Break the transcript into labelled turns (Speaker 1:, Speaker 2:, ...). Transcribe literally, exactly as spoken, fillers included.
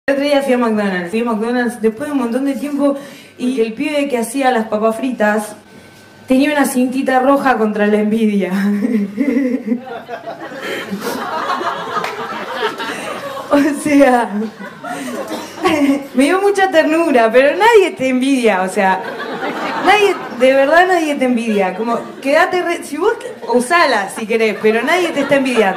Speaker 1: El otro día fui a McDonald's, fui a McDonald's después de un montón de tiempo y el pibe que hacía las papas fritas tenía una cintita roja contra la envidia. O sea, me dio mucha ternura, pero nadie te envidia, o sea, nadie, de verdad nadie te envidia. Como, quédate, re, si vos usala si querés, pero nadie te está envidiando.